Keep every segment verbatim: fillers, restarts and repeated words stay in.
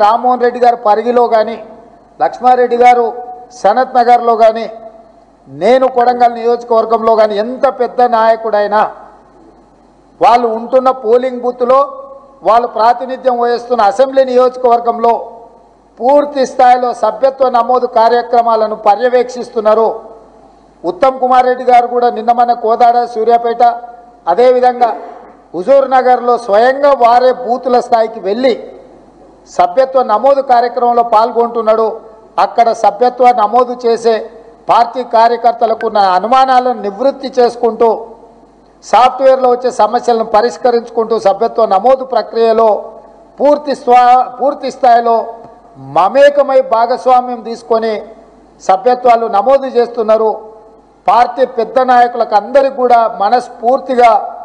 రామ్మోహన్ రెడ్డి గారు పరిగిలో కానీ లక్ష్మారెడ్డి గారు సనత్ నగర్లో కానీ నేను కొడంగల్ నియోజకవర్గంలో కానీ ఎంత పెద్ద నాయకుడైనా వాళ్ళు ఉంటున్న పోలింగ్ బూత్లో వాళ్ళు ప్రాతినిధ్యం వహిస్తున్న అసెంబ్లీ నియోజకవర్గంలో పూర్తి స్థాయిలో సభ్యత్వ నమోదు కార్యక్రమాలను పర్యవేక్షిస్తున్నారు. ఉత్తమ్ కుమార్ రెడ్డి గారు కూడా నిన్న మన కోదాడ సూర్యాపేట అదేవిధంగా హుజూర్ నగర్లో స్వయంగా వారే బూతుల స్థాయికి వెళ్ళి సభ్యత్వ నమోదు కార్యక్రమంలో పాల్గొంటున్నాడు. అక్కడ సభ్యత్వ నమోదు చేసే పార్టీ కార్యకర్తలకు ఉన్న అనుమానాలను నివృత్తి చేసుకుంటూ సాఫ్ట్వేర్లో వచ్చే సమస్యలను పరిష్కరించుకుంటూ సభ్యత్వ నమోదు ప్రక్రియలో పూర్తి స్వా పూర్తి స్థాయిలో మమేకమై భాగస్వామ్యం తీసుకొని సభ్యత్వాలు నమోదు చేస్తున్నారు. పార్టీ పెద్ద నాయకులకు అందరికీ కూడా మనస్ఫూర్తిగా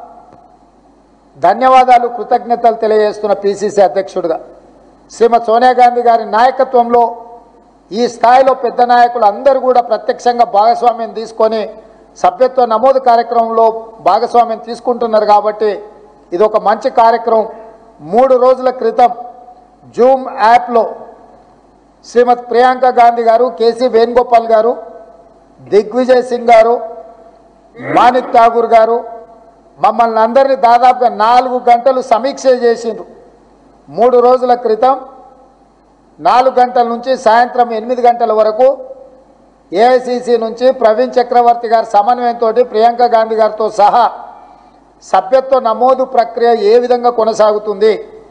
ధన్యవాదాలు కృతజ్ఞతలు తెలియజేస్తున్న పిసిసి అధ్యక్షుడిగా శ్రీమతి సోనియా గాంధీ గారి నాయకత్వంలో ఈ స్థాయిలో పెద్ద నాయకులు అందరూ కూడా ప్రత్యక్షంగా భాగస్వామ్యం తీసుకొని సభ్యత్వ నమోదు కార్యక్రమంలో భాగస్వామ్యం తీసుకుంటున్నారు. కాబట్టి ఇది ఒక మంచి కార్యక్రమం. మూడు రోజుల క్రితం జూమ్ యాప్లో శ్రీమతి ప్రియాంక గాంధీ గారు, కేసీ వేణుగోపాల్ గారు, దిగ్విజయ్ సింగ్ గారు, మాణిక్ ఠాగూర్ గారు మమ్మల్ని అందరినీ దాదాపుగా నాలుగు గంటలు సమీక్ష చేసిండ్రు. మూడు రోజుల క్రితం నాలుగు గంటల నుంచి సాయంత్రం ఎనిమిది గంటల వరకు ఏఐసిసి నుంచి ప్రవీణ్ చక్రవర్తి గారి సమన్వయంతో ప్రియాంక గాంధీ గారితో సహా సభ్యత్వ నమోదు ప్రక్రియ ఏ విధంగా కొనసాగుతుంది,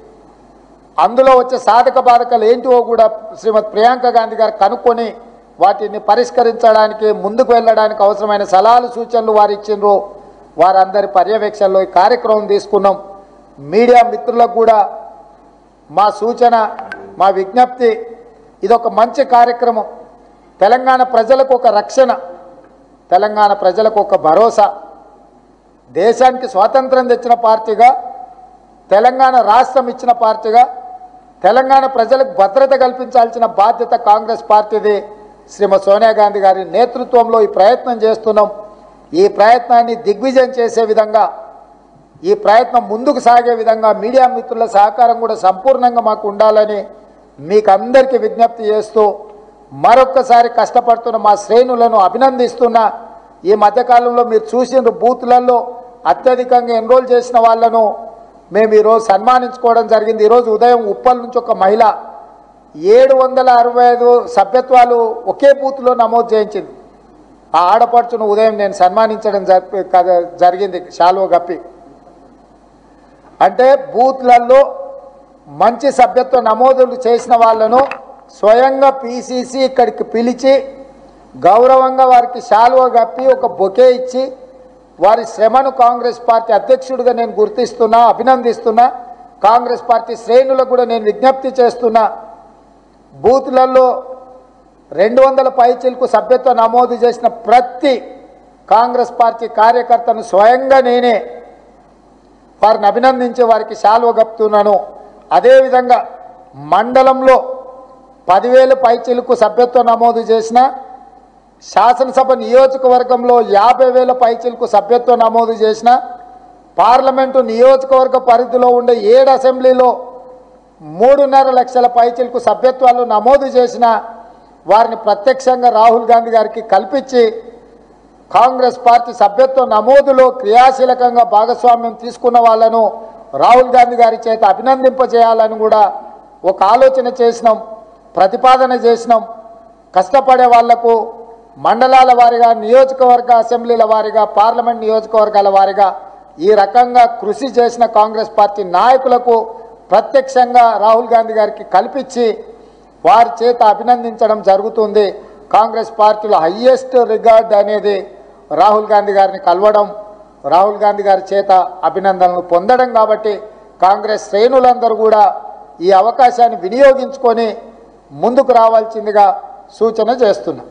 అందులో వచ్చే సాధక బాధకాలు ఏంటివో కూడా శ్రీమతి ప్రియాంక గాంధీ గారు కనుక్కొని వాటిని పరిష్కరించడానికి ముందుకు వెళ్ళడానికి అవసరమైన సలహాలు సూచనలు వారు ఇచ్చిండ్రు. వారందరి పర్యవేక్షణలో ఈ కార్యక్రమం తీసుకున్నాం. మీడియా మిత్రులకు కూడా మా సూచన, మా విజ్ఞప్తి, ఇదొక మంచి కార్యక్రమం. తెలంగాణ ప్రజలకు ఒక రక్షణ, తెలంగాణ ప్రజలకు ఒక భరోసా. దేశానికి స్వాతంత్రం తెచ్చిన పార్టీగా, తెలంగాణ రాష్ట్రం ఇచ్చిన పార్టీగా తెలంగాణ ప్రజలకు భద్రత కల్పించాల్సిన బాధ్యత కాంగ్రెస్ పార్టీది. శ్రీమతి సోనియా గాంధీ గారి నేతృత్వంలో ఈ ప్రయత్నం చేస్తున్నాం. ఈ ప్రయత్నాన్ని దిగ్విజయం చేసే విధంగా, ఈ ప్రయత్నం ముందుకు సాగే విధంగా మీడియా మిత్రుల సహకారం కూడా సంపూర్ణంగా మాకు ఉండాలని మీకు అందరికీ విజ్ఞప్తి చేస్తూ మరొక్కసారి కష్టపడుతున్న మా శ్రేణులను అభినందిస్తున్నా. ఈ మధ్యకాలంలో మీరు చూసిన బూత్లలో అత్యధికంగా ఎన్రోల్ చేసిన వాళ్ళను మేము ఈరోజు సన్మానించుకోవడం జరిగింది. ఈరోజు ఉదయం ఉప్పల్ నుంచి ఒక మహిళ ఏడు వందల అరవై ఐదు సభ్యత్వాలు ఒకే బూత్లో నమోదు చేయించింది. ఆ ఆడపడుచును ఉదయం నేను సన్మానించడం జరిగింది శాలువ గప్పి. అంటే బూత్లలో మంచి సభ్యత్వ నమోదులు చేసిన వాళ్ళను స్వయంగా పిసిసి ఇక్కడికి పిలిచి గౌరవంగా వారికి శాలువ గప్పి ఒక బొకే ఇచ్చి వారి శ్రమను కాంగ్రెస్ పార్టీ అధ్యక్షుడిగా నేను గుర్తిస్తున్నా, అభినందిస్తున్నా. కాంగ్రెస్ పార్టీ శ్రేణులకు కూడా నేను విజ్ఞప్తి చేస్తున్నా. బూత్లలో రెండు వందల పైచీలకు సభ్యత్వ నమోదు చేసిన ప్రతి కాంగ్రెస్ పార్టీ కార్యకర్తను స్వయంగా నేనే వారిని అభినందించి వారికి శాలువ గప్పుతున్నాను. అదేవిధంగా మండలంలో పదివేలు పైచీలకు సభ్యత్వ నమోదు చేసిన, శాసనసభ నియోజకవర్గంలో యాభై వేల పైచీలకు సభ్యత్వ నమోదు చేసిన, పార్లమెంటు నియోజకవర్గ పరిధిలో ఉండే ఏడు అసెంబ్లీలో మూడున్నర లక్షల పైచీలకు సభ్యత్వాలు నమోదు చేసిన వారిని ప్రత్యక్షంగా రాహుల్ గాంధీ గారికి కల్పించి కాంగ్రెస్ పార్టీ సభ్యత్వ నమోదులో క్రియాశీలకంగా భాగస్వామ్యం తీసుకున్న వాళ్ళను రాహుల్ గాంధీ గారి చేత అభినందింపజేయాలని కూడా ఒక ఆలోచన చేసినాం, ప్రతిపాదన చేసినాం. కష్టపడే వాళ్లకు మండలాల వారిగా, నియోజకవర్గ అసెంబ్లీల వారిగా, పార్లమెంట్ నియోజకవర్గాల వారిగా ఈ రకంగా కృషి చేసిన కాంగ్రెస్ పార్టీ నాయకులకు ప్రత్యక్షంగా రాహుల్ గాంధీ గారికి కల్పించి వారి చేత అభినందించడం జరుగుతుంది. కాంగ్రెస్ పార్టీలో హయ్యెస్ట్ రిగార్డ్ అనేది రాహుల్ గాంధీ గారిని కలవడం, రాహుల్ గాంధీ గారి చేత అభినందనలు పొందడం. కాబట్టి కాంగ్రెస్ శ్రేణులందరూ కూడా ఈ అవకాశాన్ని వినియోగించుకొని ముందుకు రావాల్సిందిగా సూచన చేస్తున్నాం.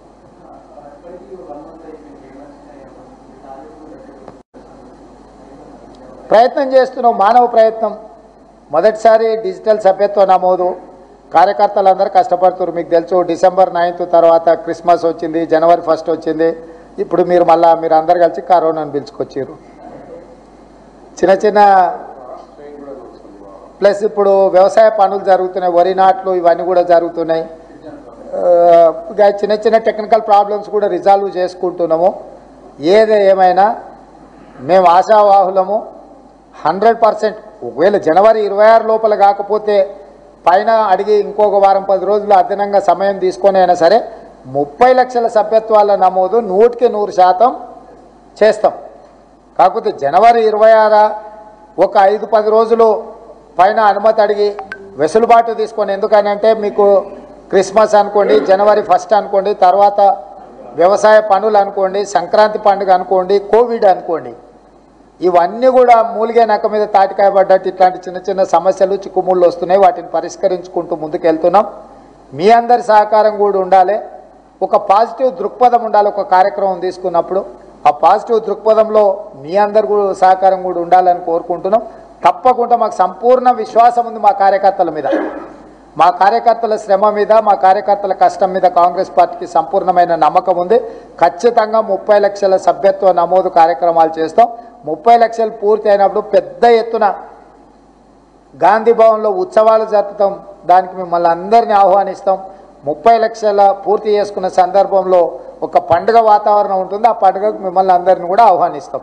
ప్రయత్నం చేస్తున్నాం, మానవ ప్రయత్నం. మొదటిసారి డిజిటల్ సభ్యత్వ నమోదు కార్యకర్తలందరూ కష్టపడుతున్నారు. మీకు తెలుసు, డిసెంబర్ నైన్త్ తర్వాత క్రిస్మస్ వచ్చింది, జనవరి ఫస్ట్ వచ్చింది. ఇప్పుడు మీరు మళ్ళీ మీరు అందరు కలిసి కరోనాను పిలుచుకొచ్చారు. చిన్న చిన్న ప్లస్ ఇప్పుడు వ్యవసాయ పనులు జరుగుతున్నాయి, వరి నాట్లు ఇవన్నీ కూడా జరుగుతున్నాయి. చిన్న చిన్న టెక్నికల్ ప్రాబ్లమ్స్ కూడా రిజాల్వ్ చేసుకుంటున్నాము. ఏది ఏమైనా మేము ఆశావాహులము. హండ్రెడ్ పర్సెంట్ ఒకవేళ జనవరి ఇరవై ఆరు లోపల కాకపోతే పైన అడిగి ఇంకొక వారం పది రోజులు అదనంగా సమయం తీసుకొని అయినా సరే ముప్పై లక్షల సభ్యత్వాల నమోదు నూటికి నూరు శాతం చేస్తాం. కాకపోతే జనవరి ఇరవై ఆరు ఒక ఐదు పది రోజులు పైన అనుమతి అడిగి వెసులుబాటు తీసుకొని, ఎందుకనంటే మీకు క్రిస్మస్ అనుకోండి, జనవరి ఫస్ట్ అనుకోండి, తర్వాత వ్యవసాయ పనులు అనుకోండి, సంక్రాంతి పండుగ అనుకోండి, కోవిడ్ అనుకోండి, ఇవన్నీ కూడా మూలిగే నక్క మీద తాటికాయ పడ్డట్టు ఇట్లాంటి చిన్న చిన్న సమస్యలు చిక్కుముళ్ళు వస్తున్నాయి. వాటిని పరిష్కరించుకుంటూ ముందుకెళ్తున్నాం. మీ అందరి సహకారం కూడా ఉండాలి. ఒక పాజిటివ్ దృక్పథం ఉండాలి. ఒక కార్యక్రమం తీసుకున్నప్పుడు ఆ పాజిటివ్ దృక్పథంలో మీ అందరు కూడా సహకారం కూడా ఉండాలని కోరుకుంటున్నాం. తప్పకుండా మాకు సంపూర్ణ విశ్వాసం ఉంది మా కార్యకర్తల మీద, మా కార్యకర్తల శ్రమ మీద, మా కార్యకర్తల కష్టం మీద కాంగ్రెస్ పార్టీకి సంపూర్ణమైన నమ్మకం ఉంది. ఖచ్చితంగా ముప్పై లక్షల సభ్యత్వ నమోదు కార్యక్రమాలు చేస్తాం. ముప్పై లక్షలు పూర్తి అయినప్పుడు పెద్ద ఎత్తున గాంధీ భవన్లో ఉత్సవాలు జరుపుతాం. దానికి మిమ్మల్ని అందరినీ ఆహ్వానిస్తాం. ముప్పై లక్షల పూర్తి చేసుకున్న సందర్భంలో ఒక పండుగ వాతావరణం ఉంటుంది. ఆ పండుగకు మిమ్మల్ని అందరినీ కూడా ఆహ్వానిస్తాం.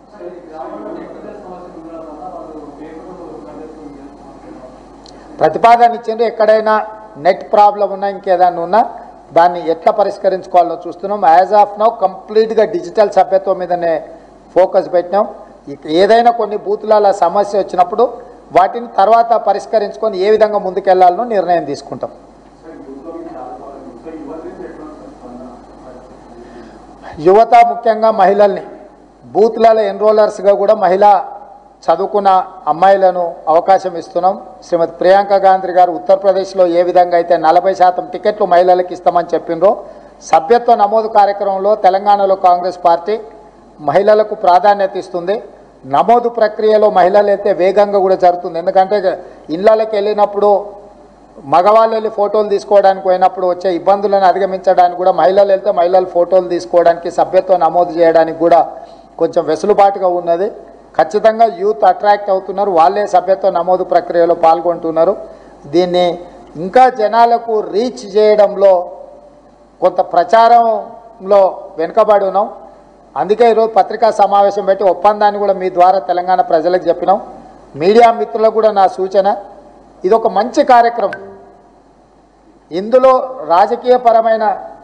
ప్రతిపాదన ఇచ్చిండ్రు. ఎక్కడైనా నెట్ ప్రాబ్లం ఉన్నా ఇంకేదైనా ఉన్నా దాన్ని ఎట్లా పరిష్కరించుకోవాలో చూస్తున్నాం. యాజ్ ఆఫ్ నౌ కంప్లీట్గా డిజిటల్ సభ్యత్వం మీదనే ఫోకస్ పెట్టినాం. ఏదైనా కొన్ని బూతుల సమస్య వచ్చినప్పుడు వాటిని తర్వాత పరిష్కరించుకొని ఏ విధంగా ముందుకెళ్లాలనో నిర్ణయం తీసుకుంటాం. యువత ముఖ్యంగా మహిళల్ని బూత్లలో ఎన్రోలర్స్గా కూడా మహిళా చదువుకున్న అమ్మాయిలను అవకాశం ఇస్తున్నాం. శ్రీమతి ప్రియాంక గాంధీ గారు ఉత్తరప్రదేశ్లో ఏ విధంగా అయితే నలభై శాతం టికెట్లు మహిళలకు ఇస్తామని చెప్పిండ్రో, సభ్యత్వ నమోదు కార్యక్రమంలో తెలంగాణలో కాంగ్రెస్ పార్టీ మహిళలకు ప్రాధాన్యత ఇస్తుంది. నమోదు ప్రక్రియలో మహిళలు అయితే వేగంగా కూడా జరుగుతుంది. ఎందుకంటే ఇళ్ళకి వెళ్ళినప్పుడు మగవాళ్ళు వెళ్ళి ఫోటోలు తీసుకోవడానికి పోయినప్పుడు వచ్చే ఇబ్బందులను అధిగమించడానికి కూడా మహిళలు వెళ్తే మహిళలు ఫోటోలు తీసుకోవడానికి, సభ్యత్వం నమోదు చేయడానికి కూడా కొంచెం వెసులుబాటుగా ఉన్నది. ఖచ్చితంగా యూత్ అట్రాక్ట్ అవుతున్నారు. వాళ్ళే సభ్యత్వ నమోదు ప్రక్రియలో పాల్గొంటున్నారు. దీన్ని ఇంకా జనాలకు రీచ్ చేయడంలో కొంత ప్రచారంలో వెనుకబడి ఉన్నాం. అందుకే ఈరోజు పత్రికా సమావేశం పెట్టి ఒప్పందాన్ని కూడా మీ ద్వారా తెలంగాణ ప్రజలకు చెప్పినాం. మీడియా మిత్రులకు కూడా నా సూచన, ఇది ఒక మంచి కార్యక్రమం. ఇందులో రాజకీయపరమైన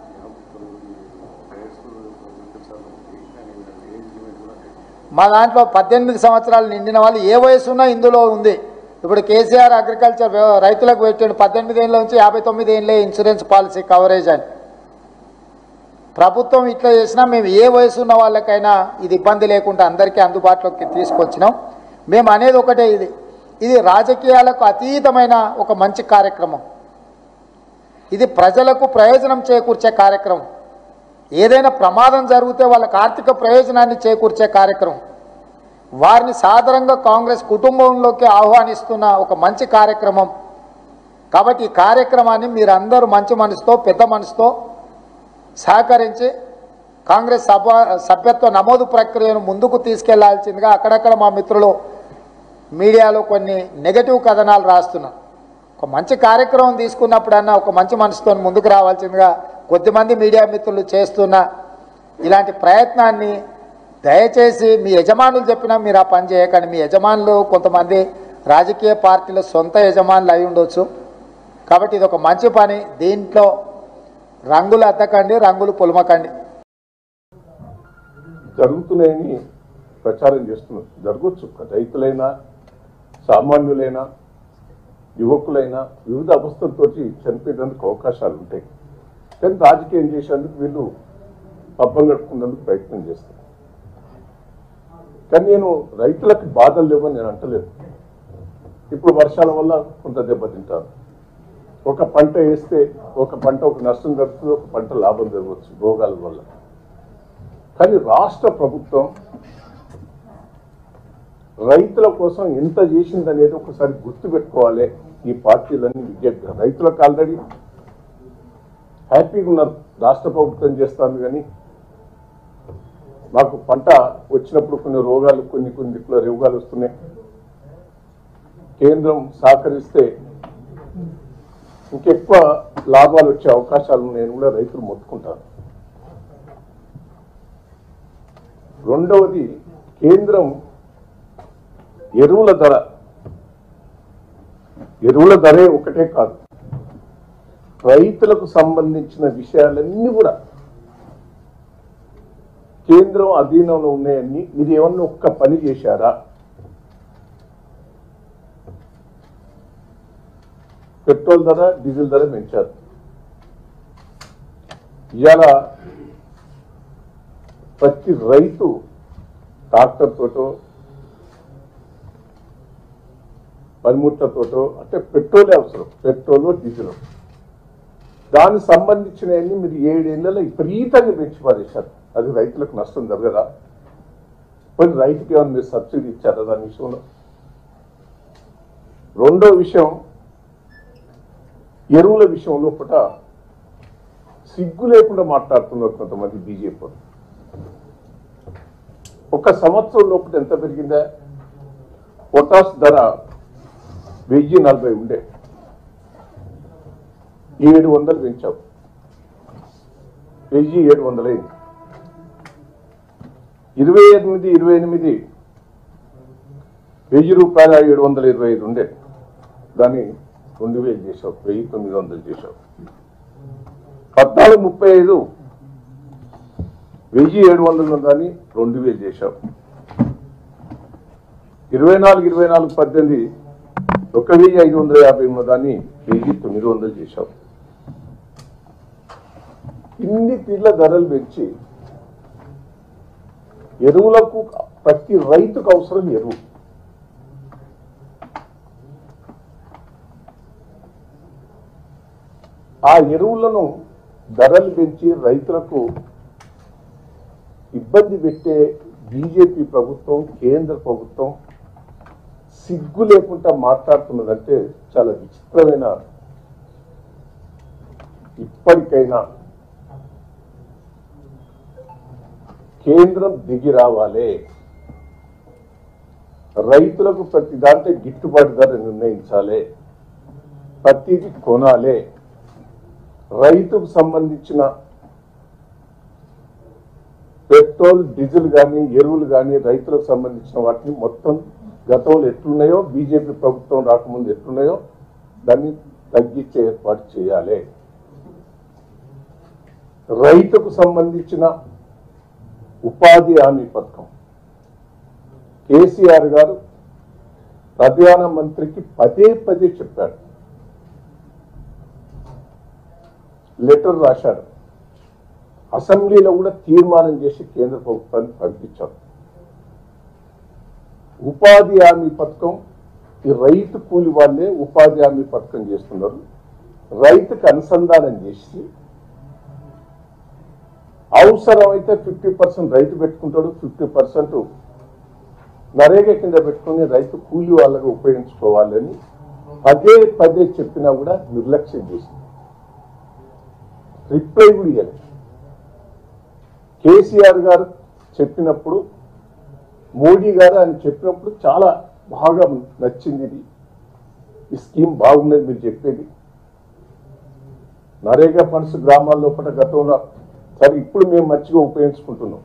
మా దాంట్లో పద్దెనిమిది సంవత్సరాలు నిండిన వాళ్ళు ఏ వయసున్నా ఇందులో ఉంది. ఇప్పుడు కేసీఆర్ అగ్రికల్చర్ రైతులకు పెట్టిండు పద్దెనిమిది ఏళ్ళ నుంచి యాభై తొమ్మిది ఏళ్ళే ఇన్సూరెన్స్ పాలసీ కవరేజ్ అని. ప్రభుత్వం ఇట్లా చేసినా మేము ఏ వయసు ఉన్న వాళ్ళకైనా ఇది ఇబ్బంది లేకుండా అందరికీ అందుబాటులోకి తీసుకొచ్చినాం. మేము అనేది ఒకటే, ఇది ఇది రాజకీయాలకు అతీతమైన ఒక మంచి కార్యక్రమం. ఇది ప్రజలకు ప్రయోజనం చేకూర్చే కార్యక్రమం. ఏదైనా ప్రమాదం జరిగితే వాళ్ళకి ఆర్థిక ప్రయోజనాన్ని చేకూర్చే కార్యక్రమం. వారిని సాధారణంగా కాంగ్రెస్ కుటుంబంలోకి ఆహ్వానిస్తున్న ఒక మంచి కార్యక్రమం. కాబట్టి ఈ కార్యక్రమాన్ని మీరందరూ మంచి మనసుతో, పెద్ద మనసుతో సహకరించి కాంగ్రెస్ సభ సభ్యత్వ నమోదు ప్రక్రియను ముందుకు తీసుకెళ్లాల్సిందిగా అక్కడక్కడ మా మిత్రులు మీడియాలో కొన్ని నెగటివ్ కథనాలు రాస్తున్నారు. ఒక మంచి కార్యక్రమం తీసుకున్నప్పుడన్నా ఒక మంచి మనసుతో ముందుకు రావాల్సిందిగా కొద్దిమంది మీడియా మిత్రులు చేస్తున్న ఇలాంటి ప్రయత్నాన్ని దయచేసి మీ యజమానులు చెప్పినా మీరు ఆ పని చేయకండి. మీ యజమానులు కొంతమంది రాజకీయ పార్టీల సొంత యజమానులు అయి ఉండొచ్చు. కాబట్టి ఇది ఒక మంచి పని. దీంట్లో రంగులు అద్దకండి, రంగులు పొలమకండి. జరుగుతున్నాయని ప్రచారం చేస్తున్నారు. జరగవచ్చు. రైతులైనా, సామాన్యులైనా, యువకులైనా వివిధ అవస్థలతో చనిపోయేందుకు అవకాశాలు ఉంటాయి. కానీ రాజకీయం చేసేందుకు వీళ్ళు పబ్బం గడుపుకునేందుకు ప్రయత్నం చేస్తారు. కానీ నేను రైతులకు బాధలు లేవని నేను అంటలేదు. ఇప్పుడు వర్షాల వల్ల కొంత దెబ్బతింటారు. ఒక పంట వేస్తే ఒక పంట ఒక నష్టం జరుగుతుంది, ఒక పంట లాభం జరగవచ్చు రోగాల వల్ల. కానీ రాష్ట్ర ప్రభుత్వం రైతుల కోసం ఎంత చేసిందనేది ఒకసారి గుర్తుపెట్టుకోవాలి. ఈ పార్టీలన్నీ విజ్ఞప్తి, రైతులకు ఆల్రెడీ హ్యాపీగా ఉన్నారు. రాష్ట్ర ప్రభుత్వం చేస్తాను కానీ మాకు పంట వచ్చినప్పుడు కొన్ని రోగాలు, కొన్ని కొన్ని దిక్కులో రోగాలు వస్తున్నాయి. కేంద్రం సహకరిస్తే ఇంకెక్కువ లాభాలు వచ్చే అవకాశాలు నేను కూడా రైతులు మొత్తుకుంటాను. రెండవది, కేంద్రం ఎరువుల ధర ఎరువుల ధరే ఒకటే కాదు, రైతులకు సంబంధించిన విషయాలన్నీ కూడా కేంద్రం అధీనంలో ఉన్నాయని మీరు ఏమన్నా ఒక్క పని చేశారా? పెట్రోల్ ధర, డీజిల్ ధర పెంచారు. ఇవాళ ప్రతి రైతు ట్రాక్టర్ తోటో పనిముట్లతోటో అంటే పెట్రోలే అవసరం, పెట్రోల్ డీజిల్. దానికి సంబంధించినవన్నీ మీరు ఏడేళ్లలో విపరీతంగా పెంచి పారేశారు. అది రైతులకు నష్టం జరగదా? కొన్ని రైతుకి ఏమైనా మీరు సబ్సిడీ ఇచ్చారా దాని విషయంలో? రెండో విషయం, ఎరువుల విషయంలో పూట సిగ్గు లేకుండా మాట్లాడుతున్నారు కొంతమంది బీజేపీ. ఒక సంవత్సరం లోపల ఎంత పెరిగిందా? పొటాష్ ధర వెయ్యి నలభై ఉండే, ఏడు వందలు పెంచావు, వెయ్యి ఏడు వందలైంది. ఇరవై ఎనిమిది ఇరవై ఎనిమిది వెయ్యి రూపాయల ఏడు వందల ఇరవై ఐదు ఉండే, దాన్ని రెండు వేలు చేసావు, వెయ్యి తొమ్మిది వందలు చేసావు. పద్నాలుగు ముప్పై ఐదు వెయ్యి ఏడు వందలు దాన్ని రెండు వేలు చేసావు. ఇరవై నాలుగు ఇరవై నాలుగు పద్దెనిమిది ఒక వెయ్యి ఐదు వందల యాభై ఉన్న దాన్ని వెయ్యి తొమ్మిది వందలు చేశావు. ఇన్ని తీర్ల ధరలు పెంచి ఎరువులకు ప్రతి రైతుకు అవసరం ఎరువు. ఆ ఎరువులను ధరలు పెంచి రైతులకు ఇబ్బంది పెట్టే బీజేపీ ప్రభుత్వం, కేంద్ర ప్రభుత్వం సిగ్గు లేకుండా మాట్లాడుతున్నదంటే చాలా విచిత్రమైన. ఇప్పటికైనా కేంద్రం దిగి రావాలి, రైతులకు ప్రతి దాంట్లో గిట్టుబాటు ధర నిర్ణయించాలి, ప్రతిదీ కొనాలి. రైతుకు సంబంధించిన పెట్రోల్ డీజిల్ కానీ ఎరువులు కానీ రైతులకు సంబంధించిన వాటిని మొత్తం గతంలో ఎట్లున్నాయో, బీజేపీ ప్రభుత్వం రాకముందు ఎట్లున్నాయో దాన్ని తగ్గించే ఏర్పాటు చేయాలి. రైతుకు సంబంధించిన ఉపాధి హామీ పథకం కేసీఆర్ గారు ప్రధానమంత్రికి పదే పదే చెప్పాడు, లెటర్ రాశాడు, అసెంబ్లీలో కూడా తీర్మానం చేసి కేంద్ర ప్రభుత్వానికి పంపించారు. ఉపాధి హామీ పథకం, ఈ రైతు కూలి వాళ్ళే ఉపాధి హామీ పథకం చేస్తున్నారు. రైతుకు అనుసంధానం చేసి అవసరమైతే ఫిఫ్టీ పర్సెంట్ రైతు పెట్టుకుంటాడు, ఫిఫ్టీ పర్సెంట్ నరేగా కింద పెట్టుకుని రైతు కూలి వాళ్ళగా ఉపయోగించుకోవాలని పదే పదే చెప్పినా కూడా నిర్లక్ష్యం చేసింది. రిప్లై కూడా ఇవ్వలేదు. కేసీఆర్ గారు చెప్పినప్పుడు, మోడీ గారు ఆయన చెప్పినప్పుడు చాలా బాగా నచ్చింది. ఇది ఈ స్కీమ్ బాగున్నది మీరు చెప్పేది. నరేగా ఫండ్స్ గ్రామాల్లో పట్ల గతంలో సరే ఇప్పుడు మేము మంచిగా ఉపయోగించుకుంటున్నాం.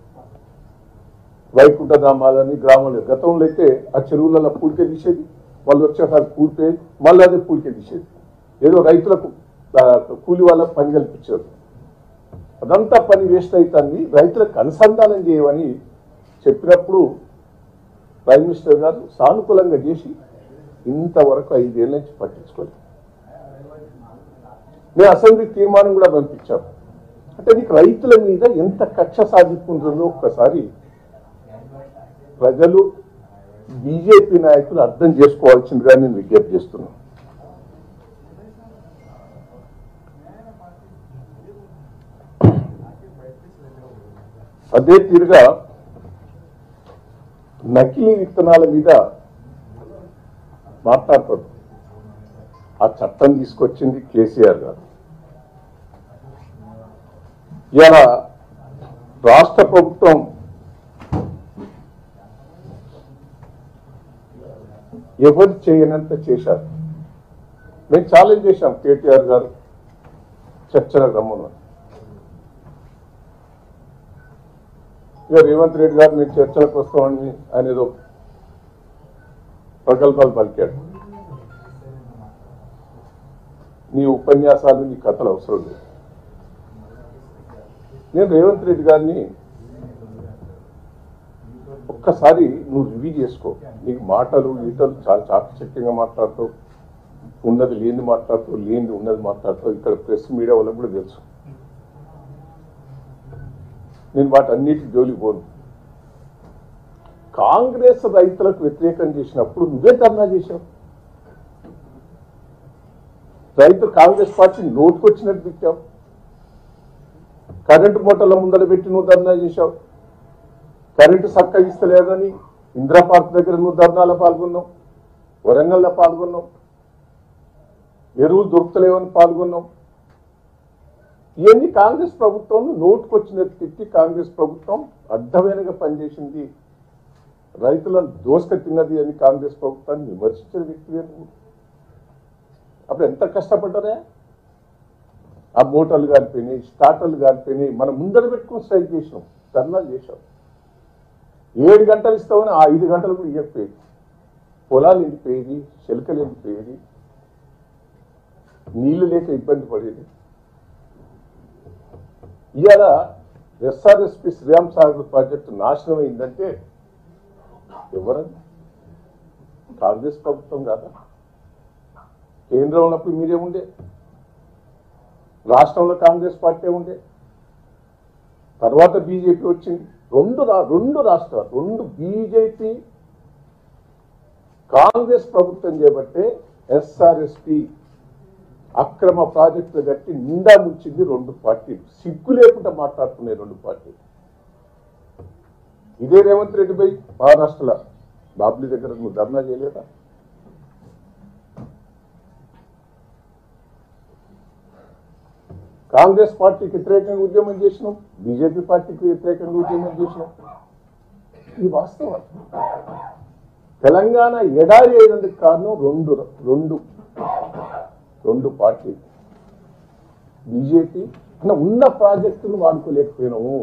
వైకుంఠ ధామాలని గ్రామాలు గతంలో అయితే ఆ చెరువులలో పూడికే తీసేది, వాళ్ళు వచ్చేసారి పూడిపోయేది, మళ్ళీ అదే పూడికే తీసేది. ఏదో రైతులకు కూలి వాళ్ళకు పని కల్పించారు. అదంతా పని వేస్ట్ అవుతుంది, రైతులకు అనుసంధానం చేయమని చెప్పినప్పుడు ప్రైమ్ మినిస్టర్ గారు సానుకూలంగా చేసి ఇంతవరకు ఐదేళ్ల నుంచి పట్టించుకోలేదు. నేను అసెంబ్లీ తీర్మానం కూడా పంపించాను. అంటే నీకు రైతుల మీద ఎంత కక్ష సాధిస్తుంటుందో ఒక్కసారి ప్రజలు, బీజేపీ నాయకులు అర్థం చేసుకోవాల్సిందిగా నేను విజ్ఞప్తి చేస్తున్నాను. అదే తీరుగా నకిలీ విత్తనాల మీద మాట్లాడుతారు. ఆ చట్టం తీసుకొచ్చింది కేసీఆర్ గారు. ఇలా రాష్ట్ర ప్రభుత్వం ఎవరు చేయనంత చేశారు. మేము ఛాలెంజ్ చేశాం కేటీఆర్ గారు చర్చలకు రమ్మను. ఇక రేవంత్ రెడ్డి గారు మేము చర్చలకు వస్తామని ఆయన ఏదో ప్రగల్భాలు పలికాడు. నీ ఉపన్యాసాలు నీ కథలు అవసరం లేదు. నేను రేవంత్ రెడ్డి గారిని ఒక్కసారి నువ్వు రివ్యూ చేసుకో. నీకు మాటలు ఈటలు చాలా చాకచక్యంగా మాట్లాడుతావు, ఉన్నది లేని మాట్లాడుతావు, లేనిది ఉన్నది మాట్లాడుతావు. ఇక్కడ ప్రెస్ మీడియా వాళ్ళకి కూడా తెలుసు. నేను వాటన్నిటి జోలికి పోను. కాంగ్రెస్ రైతులకు వ్యతిరేకం చేసినప్పుడు నువ్వే ధర్నా చేశావు. రైతు కాంగ్రెస్ పార్టీ నోటుకొచ్చినట్టు పెట్టావు. కరెంటు మూటల ముందర పెట్టి నువ్వు ధర్నా చేశావు. కరెంటు చక్కగా ఇస్తలేదని ఇందిరా పార్క్ దగ్గర నువ్వు ధర్నాలో పాల్గొన్నావు. వరంగల్లో పాల్గొన్నావు. ఎరువులు దొరుకుతలేవని పాల్గొన్నావు. ఇవన్నీ కాంగ్రెస్ ప్రభుత్వం నోటుకొచ్చినట్టు తిట్టి కాంగ్రెస్ ప్రభుత్వం అడ్డమైనగా పనిచేసింది, రైతులను దోసుక తిన్నది అని కాంగ్రెస్ ప్రభుత్వాన్ని విమర్శించిన వ్యక్తి నువ్వు. అప్పుడు ఎంత కష్టపడ్డారా? ఆ మోటార్లు కాలిపోయినాయి, స్టార్టర్లు కాలిపోయినాయి. మనం ముందర పెట్టుకుని స్ట్రైక్ చేసినాం, ధర్నాలు చేసాం. ఏడు గంటలు ఇస్తామని ఆ ఐదు గంటలు కూడా ఇవ్వకపోయేది. పొలాలు ఎండిపోయేది, చెలకలు ఎండిపోయేది, నీళ్లు లేక ఇబ్బంది పడేది. ఇవాళ ఎస్ఆర్ఎస్పి శ్రీరామ్ సాగర్ ప్రాజెక్టు నాశనం అయిందంటే ఎవరది? కాంగ్రెస్ ప్రభుత్వం కాదా? కేంద్రంలో ఉన్నప్పుడు మీరే ఉండే, రాష్ట్రంలో కాంగ్రెస్ పార్టీ ఉండే, తర్వాత బీజేపీ వచ్చింది. రెండు రెండు రాష్ట్రాలు రెండు బీజేపీ కాంగ్రెస్ ప్రభుత్వం చేపట్టే ఎస్ఆర్ఎస్పి అక్రమ ప్రాజెక్టులు కట్టి నిండా ముంచింది రెండు పార్టీలు. సిగ్గు లేకుండా మాట్లాడుతున్నాయి రెండు పార్టీలు. ఇదే రేవంత్ రెడ్డి పై మహారాష్ట్రలో బాబ్లీ దగ్గర నువ్వు ధర్నా చేయలేదా? కాంగ్రెస్ పార్టీకి వ్యతిరేకంగా ఉద్యమం చేసినాం, బీజేపీ పార్టీకి వ్యతిరేకంగా ఉద్యమం చేసినాం. ఇది వాస్తవం. తెలంగాణ ఎడారి అయినందుకు కారణం రెండు రెండు రెండు పార్టీలు. బీజేపీ అన్న ఉన్న ప్రాజెక్టును వాడుకోలేకపోయినాము.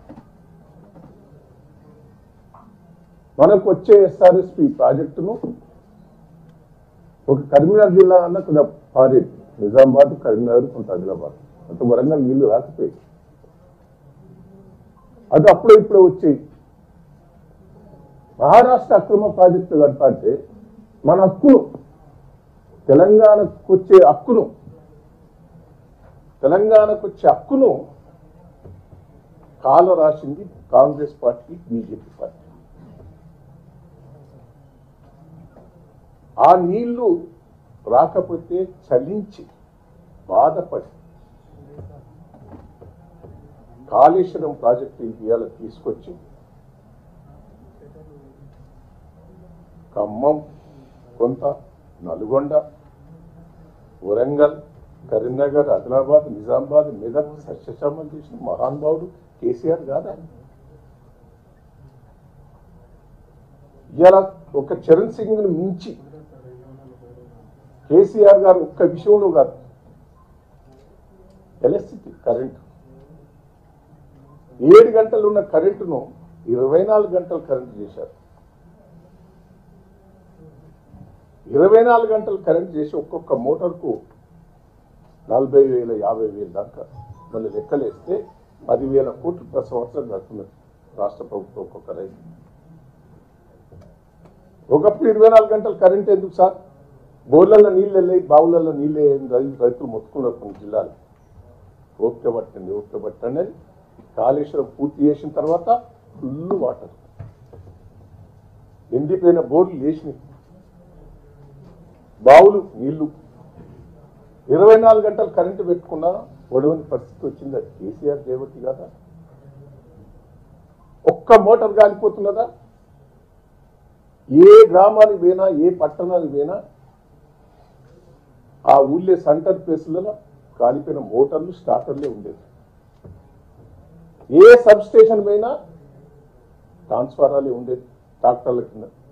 మనకు వచ్చే ఎస్ఆర్ఎస్పి ప్రాజెక్టును ఒక కరీంనగర్ జిల్లా అన్న కొంత పారేది, నిజామాబాద్, కరీంనగర్, కొంత ఆదిలాబాద్, అంత వరంగల్ నీళ్లు రాకపోయి అది అప్పుడే ఇప్పుడే వచ్చేది. మహారాష్ట్ర అక్రమ ప్రాజెక్టులు కడతాంటే మన హక్కును, తెలంగాణకు వచ్చే హక్కును తెలంగాణకు వచ్చే హక్కును కాల రాసింది కాంగ్రెస్ పార్టీ, బీజేపీ పార్టీ. ఆ నీళ్లు రాకపోతే చలించి బాధపడి కాళేశ్వరం ప్రాజెక్టు ఇవాళ తీసుకొచ్చి ఖమ్మం, కొంత నల్గొండ, వరంగల్, కరీంనగర్, ఆదిలాబాద్, నిజామాబాద్, మెదక్ సస్యశ్యామం చేసిన మహానుభావుడు కేసీఆర్ కాదా? ఇలా ఒక చరణ్ సింగ్ ను మించి కేసీఆర్ గారు ఒక్క విషయంలో కాదు, ఎలక్ట్రిసిటీ కరెంటు ఏడు గంటలు ఉన్న కరెంటును ఇరవై నాలుగు గంటలు కరెంటు చేశారు. ఇరవై నాలుగు గంటలు కరెంట్ చేసి ఒక్కొక్క మోటార్కు నలభై వేల యాభై వేల దాకా మళ్ళీ లెక్కలేస్తే పదివేల కోట్లు ప్రతి సంవత్సరం కడుతున్నది రాష్ట్ర ప్రభుత్వం ఒక్కొక్క రైతు. ఒకప్పుడు ఇరవై నాలుగు గంటలు కరెంట్ ఎందుకు సార్? బోర్లలో నీళ్ళు వెళ్ళాయి, బావులలో నీళ్ళు రైతు రైతులు మొత్తుకున్నారు కొన్ని జిల్లాలు. ఓపిక పట్టండి, ఓపిక పట్టండి అని కాళేశ్వరం పూర్తి చేసిన తర్వాత ఫుల్ వాటర్, ఎండిపోయిన బోర్లు లేచినాయి, బావులు నీళ్లు. ఇరవై నాలుగు గంటలు కరెంటు పెట్టుకున్నా ఒడవని పరిస్థితి వచ్చింది. కేసీఆర్ చేయబట్టి కదా? ఒక్క మోటార్ కాలిపోతున్నదా? ఏ గ్రామానికి పోయినా, ఏ పట్టణానికి పోయినా ఆ ఊళ్ళే సెంటర్ ప్లేసులలో కాలిపోయిన మోటార్లు, స్టార్టర్లే ఉండేది. ఏ సబ్ స్టేషన్ పోయినా ట్రాన్స్ఫారాలే ఉండేది ట్రాక్టర్ల కింద.